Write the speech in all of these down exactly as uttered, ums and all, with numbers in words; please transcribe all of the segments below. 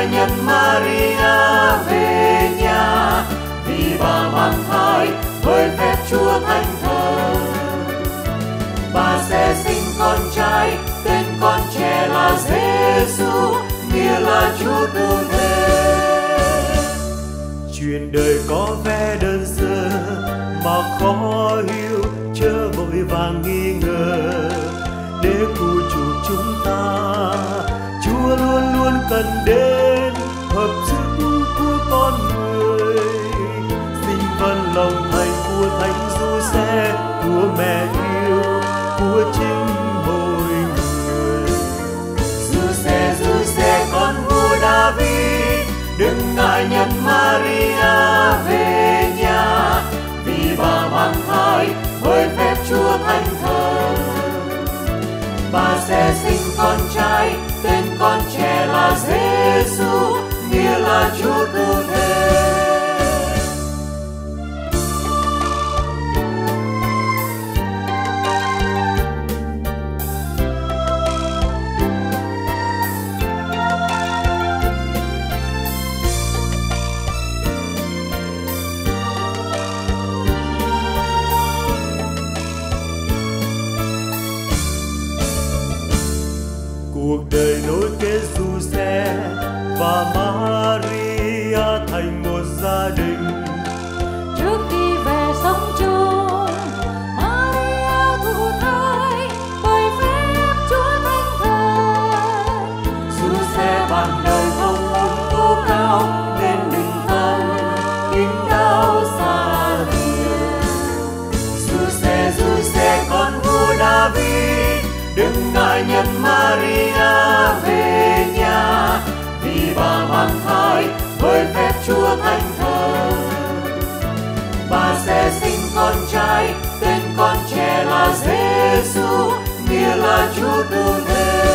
ngài nhận Maria về nhà, vì bà mang thai với phép Chúa Thánh Thần. Bà sẽ sinh con trai, tên con trẻ là Giêsu, nghĩa là Chúa cứu thế. Chuyện đời có vẻ đơn sơ mà khó hiểu, chớ vội vàng nghi ngờ. Để cứu chuộc chúng ta, Chúa luôn luôn cần đến hợp sức của con người. Xin vâng lòng thành của Thánh Giuse, của mẹ yêu, của chính mỗi người. Giuse, Giuse con vua David, đừng ngại nhận Maria về nhà, vì bà mang thai với phép Chúa Thánh Thần. Bà sẽ sinh con trai, tên con trẻ là Giêsu, nghĩa là Chúa cứu thế. Cuộc đời nối kết Giuse và Maria thành một gia đình. Trước khi về sống chung, Maria thụ thai bởi phép Chúa Thánh Thần. Giuse ban đời không muốn tố cao, nên bình tâm kính đáo xa hiền. Giuse, Giuse con vua David, đừng ngại nhận Maria về nhà, vì bà mang thai với phép Chúa Thánh Thần. Bà sẽ sinh con trai, tên con trẻ là Giêsu, nghĩa là Chúa cứu thế.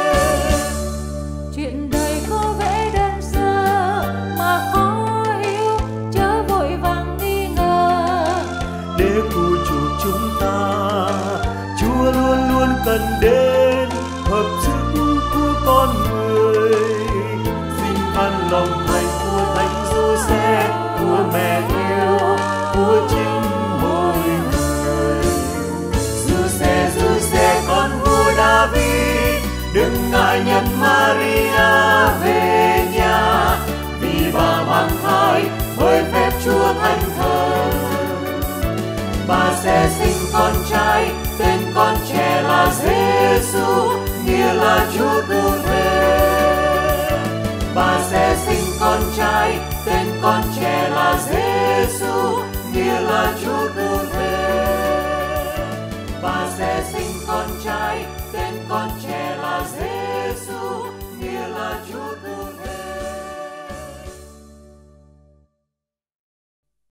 Chuyện đời có vẻ đơn sơ mà khó hiểu, chớ vội vàng nghi ngờ. Để cứu chuộc chúng ta, Chúa luôn luôn cần đến hợp sức của con người. Xin an lòng thành của Thánh Giuse, của mẹ yêu, của chính mỗi người. Giuse, Giuse con vua David, đừng ngại nhận Maria về nhà, vì bà mang thai với phép Chúa Thánh Thần. Bà sẽ sinh con trai, tên con trẻ là Giêsu, nghĩa là Chúa cứu thế. Bà sẽ sinh con trai, tên con trẻ là Giêsu, nghĩa là Chúa cứu thế. Bà sẽ sinh con trai, tên con trẻ